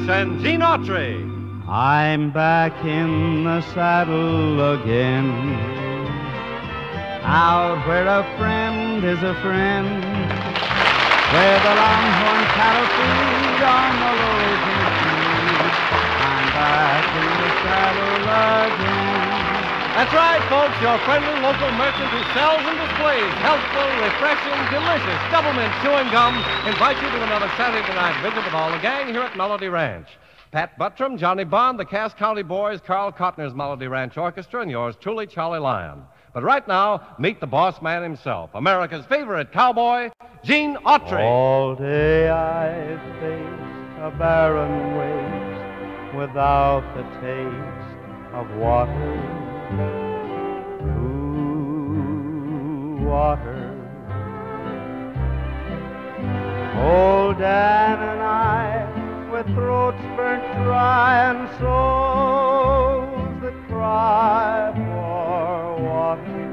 Ranch and Gene Autry. I'm back in the saddle again, out where a friend is a friend, where the longhorn cattle feed on the low country. I'm back in the saddle again. That's right, folks. Your friendly local merchant who sells and displays healthful, refreshing, delicious double-mint chewing gum invites you to another Saturday night visit with all the gang here at Melody Ranch. Pat Buttram, Johnny Bond, the Cass County Boys, Carl Cotner's Melody Ranch Orchestra, and yours truly, Charlie Lyon. But right now, meet the boss man himself, America's favorite cowboy, Gene Autry. All day I faced a barren waste without the taste of water. Ooh, water. Old Dan and I, with throats burnt dry and souls that cry for water.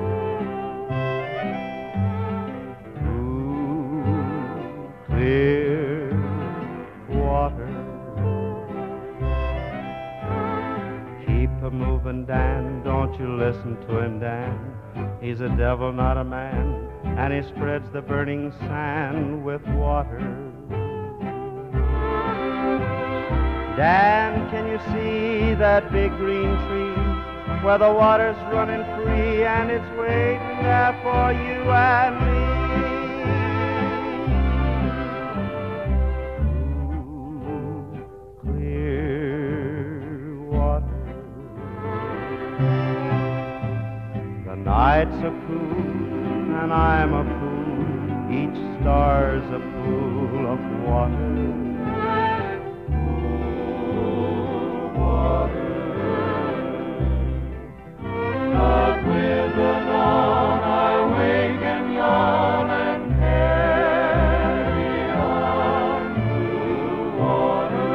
Ooh, clear water. Keep moving, Dan, don't you listen to him, Dan. He's a devil, not a man, and he spreads the burning sand with water. Dan, can you see that big green tree where the water's running free and it's waiting there for you and me? Nights are cool, and I'm a fool. Each star's a pool of water. Pool of water. Not with the dawn I wake and yawn and carry on to water.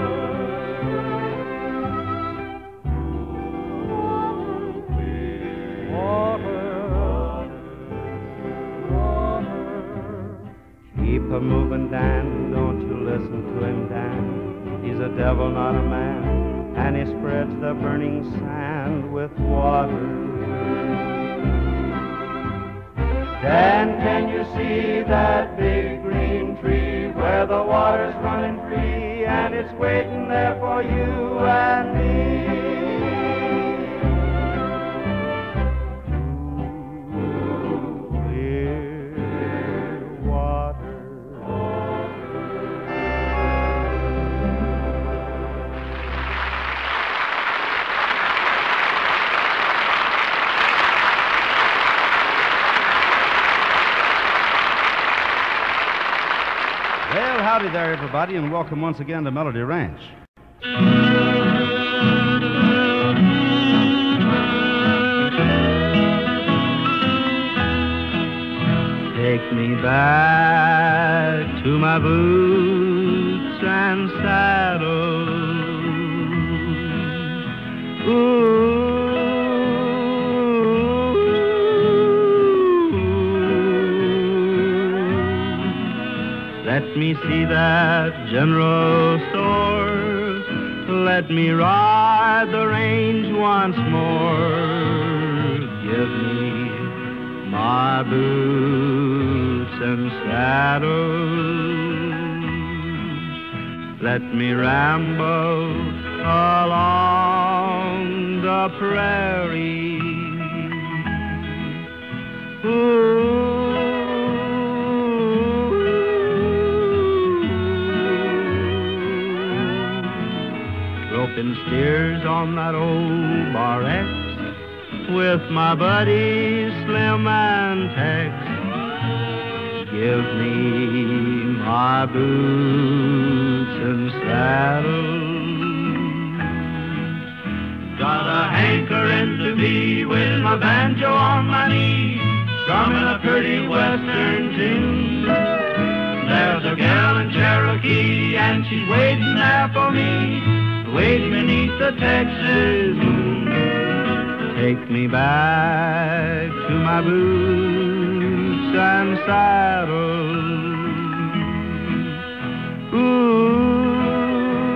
Moving, Dan, don't you listen to him, Dan. He's a devil, not a man, and he spreads the burning sand with water. Dan, can you see that big green tree where the water's running free and it's waiting there for you and me? Howdy there, everybody, and welcome once again to Melody Ranch. Take me back to my boots and saddle. Ooh. Let me see that general store. Let me ride the range once more. Give me my boots and saddles. Let me ramble along the prairie. Ooh. Roping steers on that old Bar X with my buddies Slim and Tex. Give me my boots and saddles. Got a hankering to be with my banjo on my knee, strumming a pretty western tune. There's a gal in Cherokee and she's waiting there for me, waiting beneath the Texas moon. Take me back to my boots and saddles. Ooh.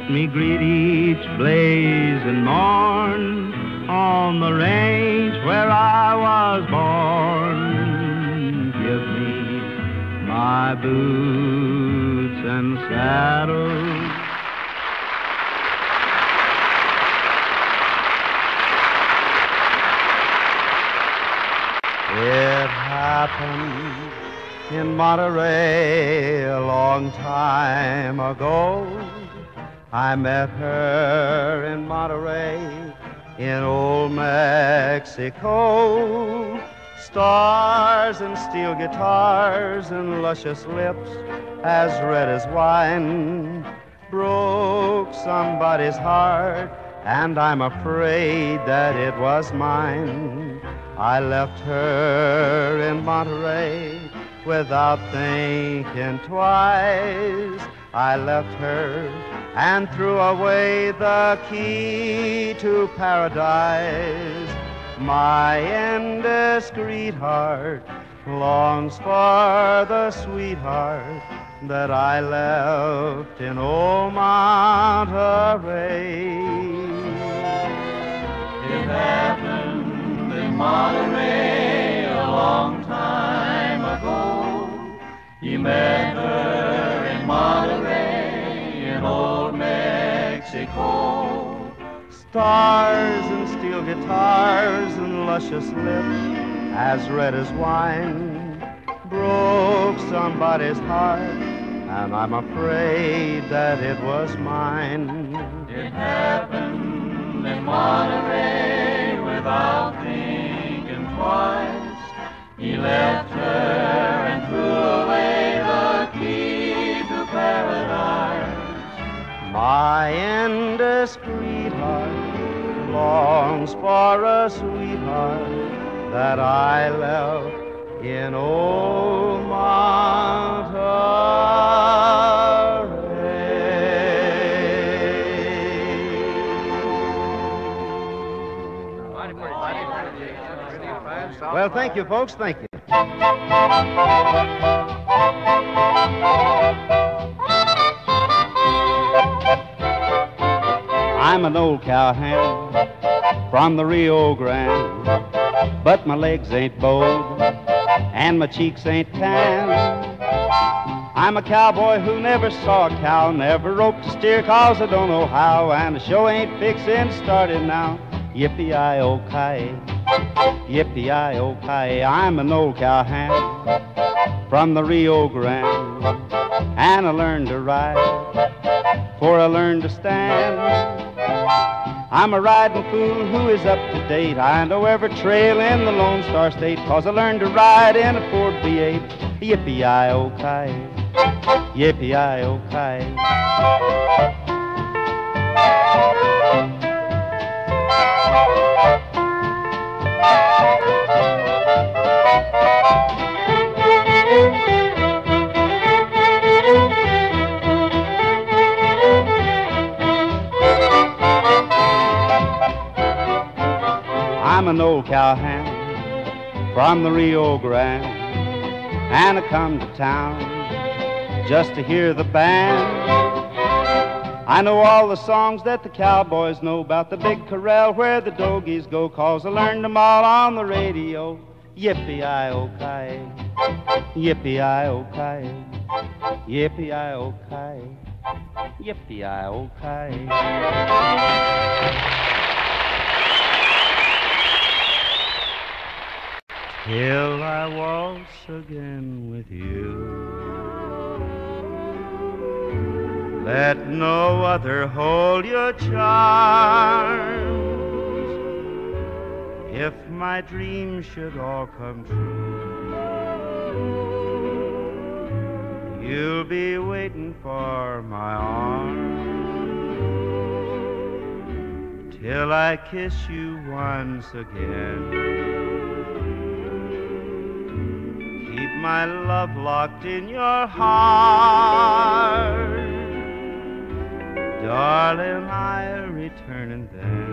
me greet each blazing morn on the range where I was born. Give me my boots and saddle. It happened in Monterey a long time ago. I met her in Monterey in old Mexico. Stars and steel guitars and luscious lips as red as wine broke somebody's heart, and I'm afraid that it was mine. I left her in Monterey without thinking twice. I left her and threw away the key to paradise. My indiscreet heart longs for the sweetheart that I left in old Monterey. It happened in Monterey a long time ago. He met her in Monterey in old Mexico. Stars and steel guitars and luscious lips as red as wine broke somebody's heart, and I'm afraid that it was mine. It happened in Monterey without thinking twice. He left her and threw away the key to paradise. My indiscreet heart longs for a sweetheart that I left in old Monterey. Well, thank you, folks. Thank you. I'm an old cowhand from the Rio Grande, but my legs ain't bowed and my cheeks ain't tan. I'm a cowboy who never saw a cow, never roped a steer 'cause I don't know how, and the show ain't fixin' started now. Yippee-I-O-ki-yay, yippee-I-O-ki-yay. I'm an old cowhand from the Rio Grande, and I learned to ride before I learned to stand. I'm a riding fool who is up to date. I know every trail in the Lone Star State, 'cause I learned to ride in a Ford V8. Yippee-I-O-ki-yay, yippee-I-O-ki-yay. I'm an old cowhand from the Rio Grande, and I come to town just to hear the band. I know all the songs that the cowboys know about the big corral where the dogies go, 'cause I learned them all on the radio. Yippee-I-O-ki-yay, yippee-I-O-ki-yay, yippee-I-O-ki-yay, yippee-I-O-ki-yay. Till I waltz again with you, let no other hold your charms. If my dreams should all come true, you'll be waiting for my arms. Till I kiss you once again, keep my love locked in your heart. Darling, I'll return and then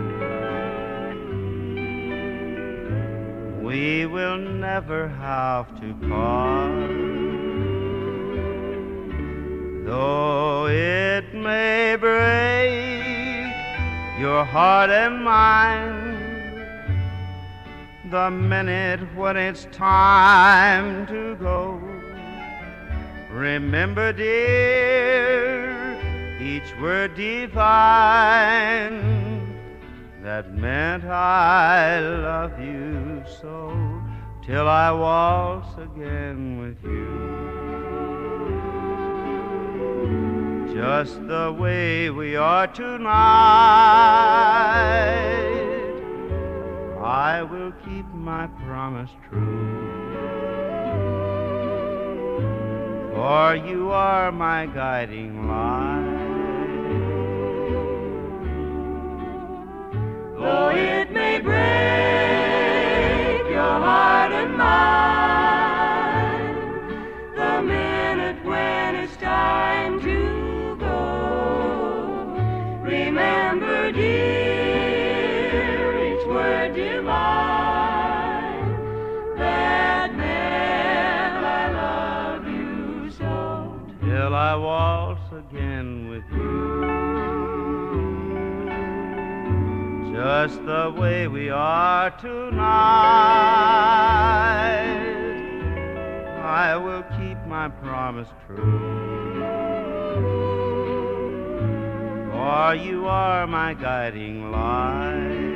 we will never have to part. Though it may break your heart and mine. The minute when it's time to go, remember, dear, each word divine that meant I love you so, till I waltz again with you. Just the way we are tonight, I will keep my promise true. For you are my guiding light. Though it may break your heart and mine, the minute when it's time to go, remember, dear, each word divine that meant I love you so, till I waltz again with you. Just the way we are tonight, I will keep my promise true. For you are my guiding light.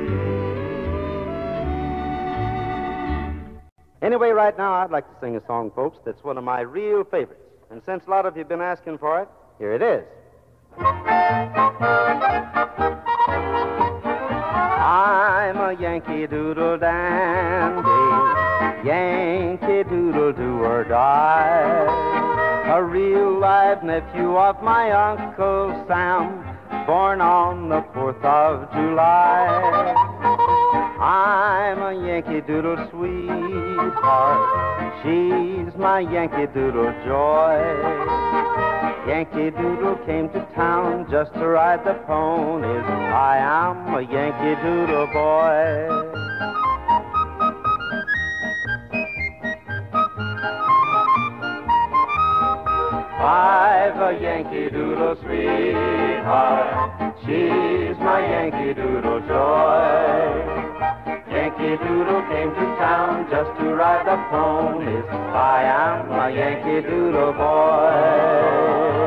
Anyway, right now I'd like to sing a song, folks, that's one of my real favorites. And since a lot of you have been asking for it, here it is. I'm a Yankee Doodle dandy, Yankee Doodle do or die, a real live nephew of my Uncle Sam, born on the 4th of July. I'm a Yankee Doodle sweetheart, she's my Yankee Doodle joy. Yankee Doodle came to town just to ride the ponies. I am a Yankee Doodle boy. I've a Yankee Doodle sweetheart, she's my Yankee Doodle joy. Yankee Doodle came to town just to ride the ponies. I am a Yankee Doodle boy.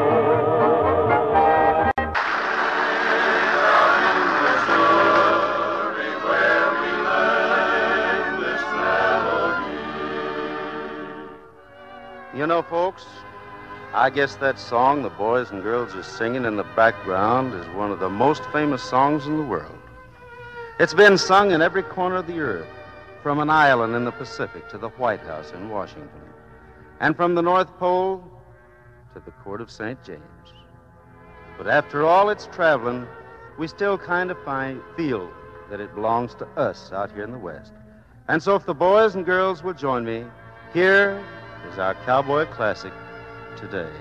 You know, folks, I guess that song the boys and girls are singing in the background is one of the most famous songs in the world. It's been sung in every corner of the earth, from an island in the Pacific to the White House in Washington, and from the North Pole to the Court of St. James. But after all its traveling, we still kind of feel that it belongs to us out here in the West. And so if the boys and girls will join me, here is our cowboy classic today.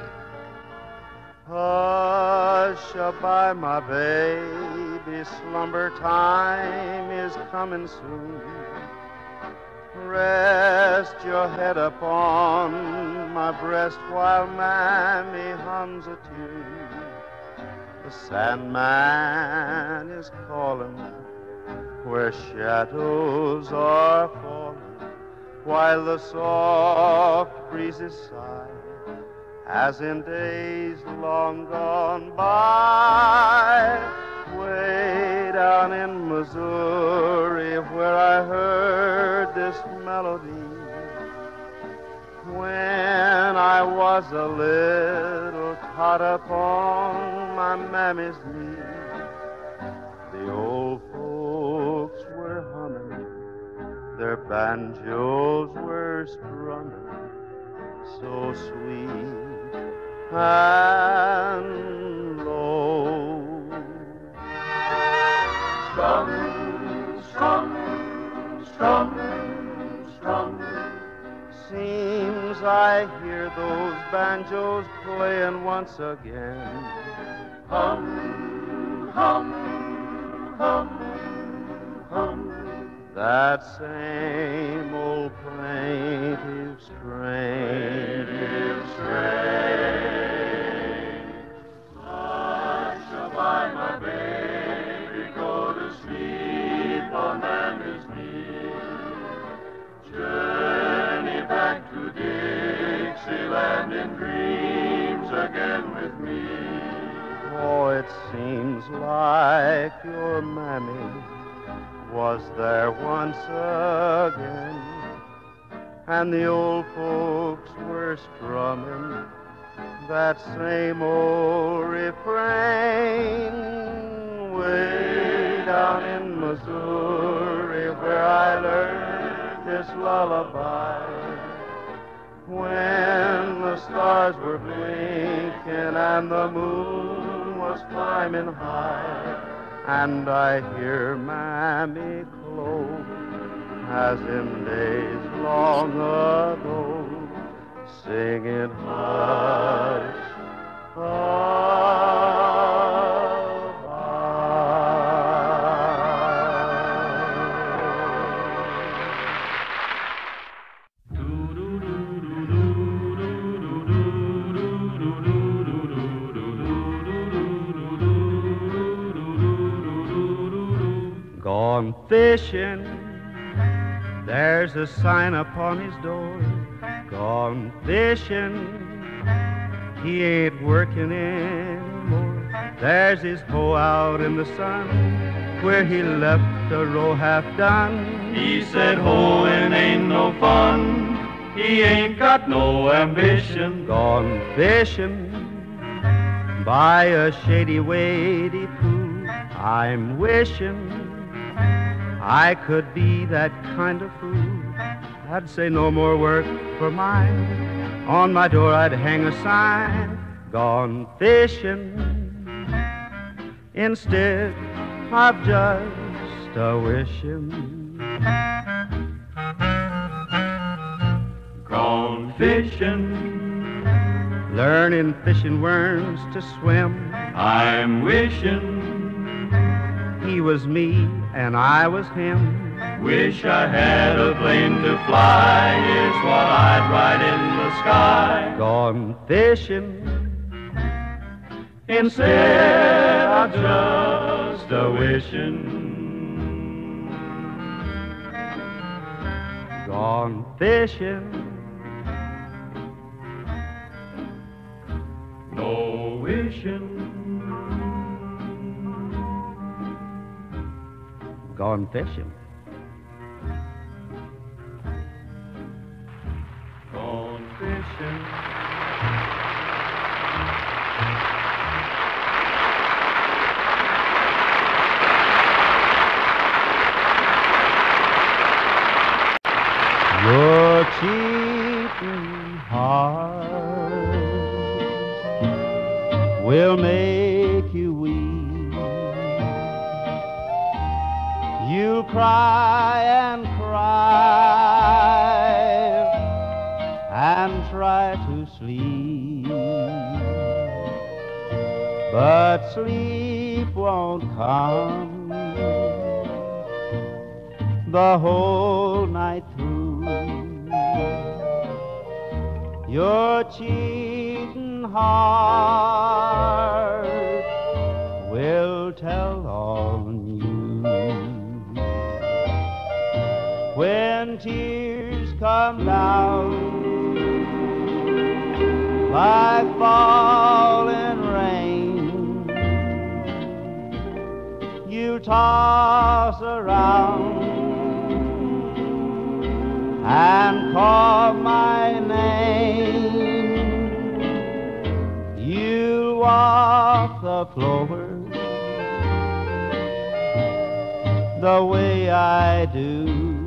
Hush-a-bye, my baby, slumber time is coming soon. Rest your head upon my breast while Mammy hums a tune. The Sandman is calling where shadows are falling, while the soft breezes sigh, as in days long gone by. Way down in Missouri, where I heard this melody when I was a little tot upon my mammy's knee. The old folks were humming, their banjos were strumming, so sweet and low. Strum, strum, strum, strum. Seems I hear those banjos playing once again. Hum, hum, hum, hum. That same old plaintive strain. Hush-a-bye, my baby, in dreams again with me. Oh, it seems like your mammy was there once again, and the old folks were strumming that same old refrain. Way down in Missouri where I learned this lullaby, when the stars were blinking and the moon was climbing high, and I hear Mammy Chloe, as in days long ago, singing hush, Gone fishing, there's a sign upon his door. Gone fishing, he ain't working anymore. There's his hoe out in the sun, where he left a row half done. He said hoeing ain't no fun, he ain't got no ambition. Gone fishing by a shady wadey pool. I'm wishing I could be that kind of fool. I'd say no more work for mine. On my door I'd hang a sign, gone fishing, instead of just a wishing. Gone fishing, learning fishing worms to swim. I'm wishing he was me and I was him. Wish I had a plane to fly, is what I'd ride in the sky. Gone fishing, instead of just a wishing. Gone fishing, no wishing. Gone fishing. Gone fishing. Your cheating heart will make you weep. You'll cry and cry and try to sleep, but sleep won't come the whole night through. Your cheating heart will tell on you. When tears come down like falling rain, you toss around and call my name. You walk the floor the way I do.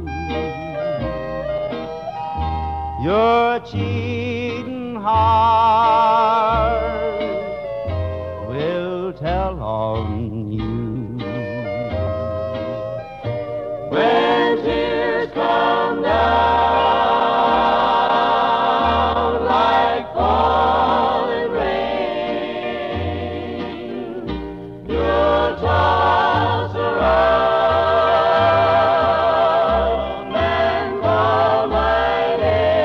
Your cheating heart will tell on you. When tears come down like falling rain, you'll toss around and call my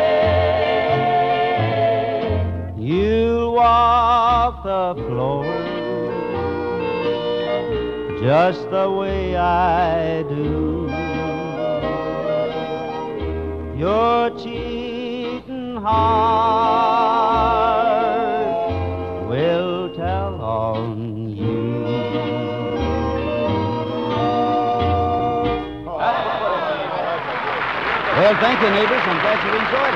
name. You walk the floor just the way I do. Your cheating heart thank you, neighbors. I'm glad you enjoyed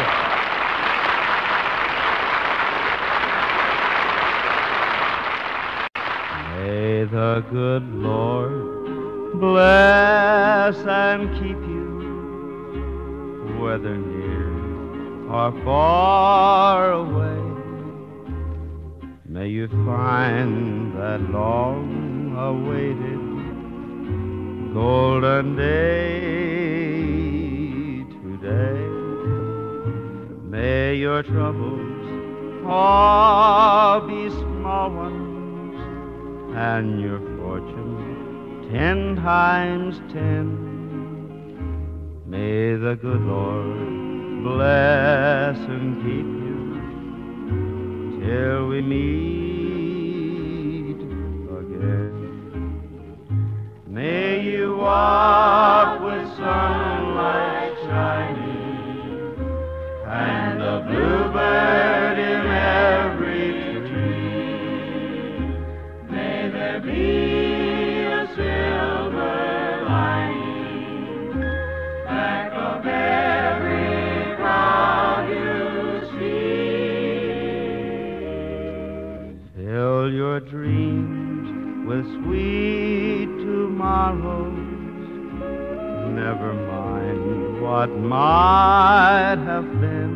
it. May the good Lord bless and keep you, whether near or far away. May you find that long-awaited golden day today. May your troubles all be small ones, and your fortune 10 times 10. May the good Lord bless and keep you till we meet again. May you walk with sunlight shining and the bluebird in every tree. May there be a silver lining back of every cloud you see. Fill your dreams with sweet tomorrows. Never mind what might have been.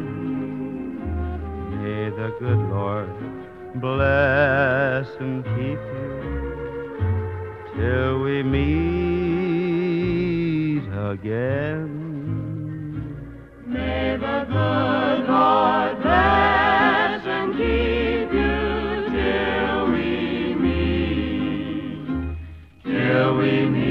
May the good Lord bless and keep you till we meet again. May the good Lord bless and keep you till we meet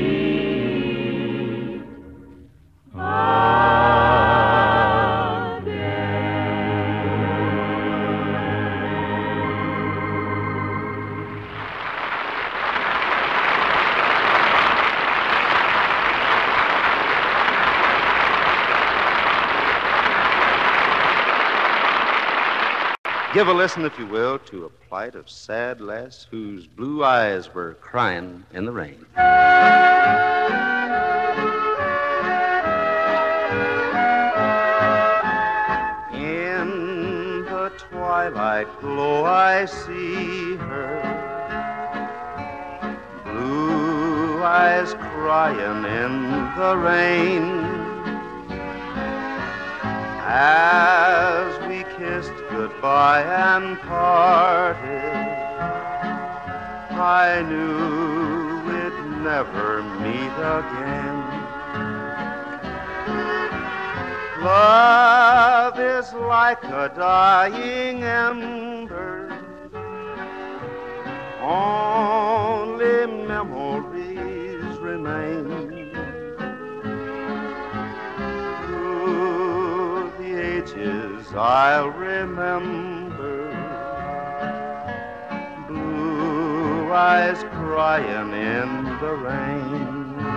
Give a listen, if you will, to a plight of sad lass whose blue eyes were crying in the rain. In the twilight glow I see her, blue eyes crying in the rain. As we kissed goodbye and parted, I knew we'd never meet again. Love is like a dying ember, only memories remain. I'll remember blue eyes crying in the rain.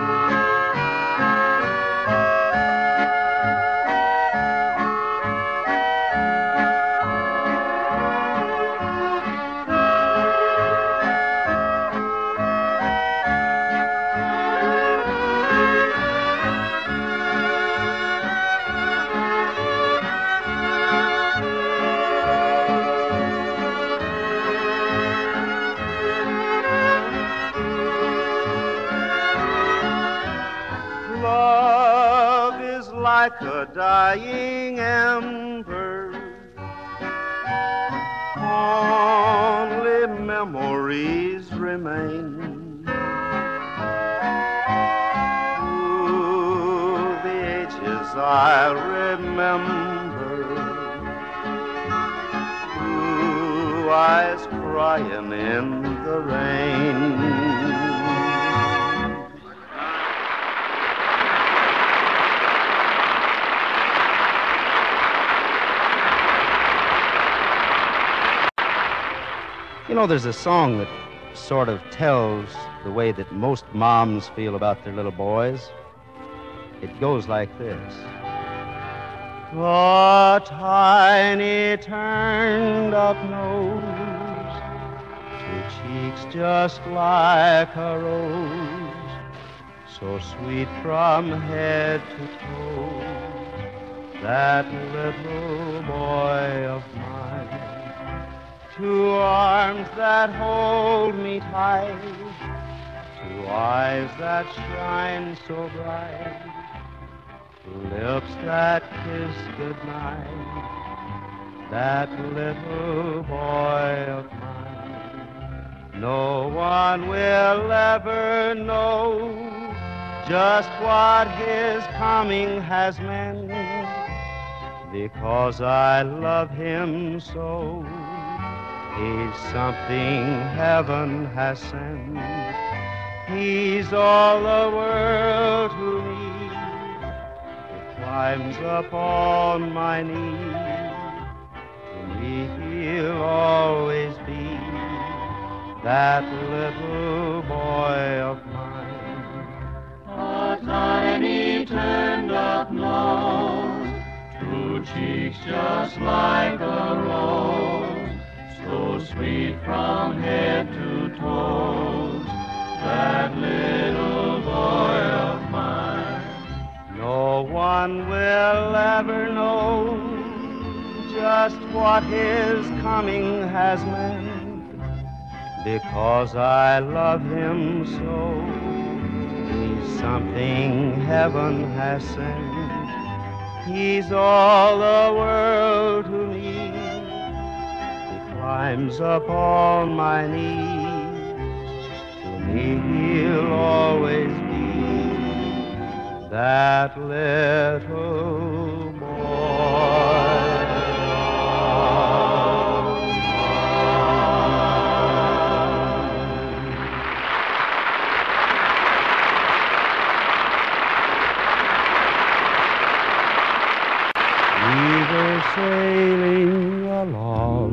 Like a dying ember, only memories remain. Through the ages I'll remember blue eyes crying in the rain. You know, there's a song that sort of tells the way that most moms feel about their little boys. It goes like this. The tiny turned-up nose, two cheeks just like a rose, so sweet from head to toe, that little boy of mine. Two arms that hold me tight, two eyes that shine so bright, lips that kiss goodnight, that little boy of mine. No one will ever know just what his coming has meant, because I love him so. He's something heaven has sent. He's all the world to me. It climbs up on my knee. To me he'll always be that little boy of mine. A tiny turned-up nose, two cheeks just like a rose, so sweet from head to toes, that little boy of mine. No one will ever know just what his coming has meant, because I love him so. He's something heaven has sent. He's all the world to me. He climbs up on my knee. To me he'll always be that little boy. Sailing along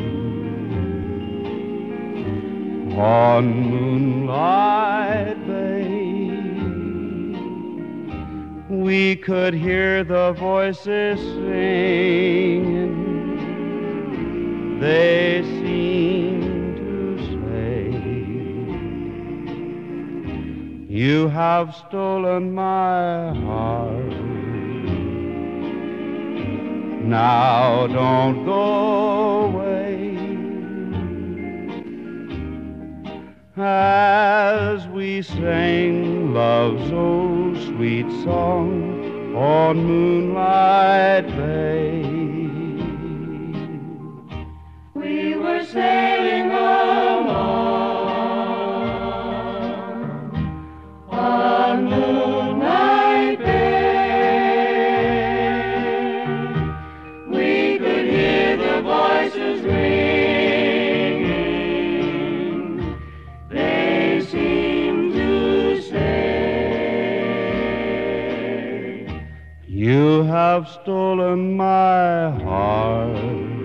on Moonlight Bay, we could hear the voices singing. They seemed to say, you have stolen my heart. Now don't go away. As we sang love's old sweet song on Moonlight Bay, we were sailing along on Moonlight Bay. Voices ringing, they seem to say, you have stolen my heart.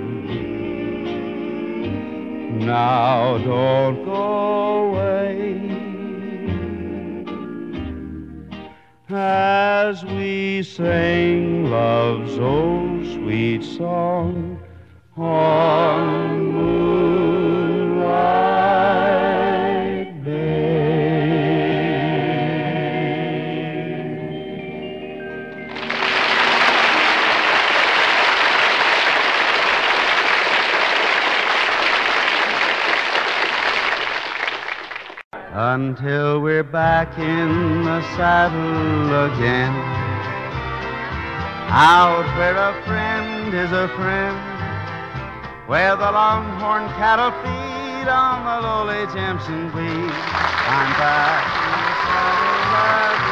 Now don't go away. As we sang love's old sweet song on Moonlight Bay. Until we're back in the saddle again, out where a friend is a friend, where the longhorn cattle feed on the lowly Jimson weed. I'm back in the saddle again.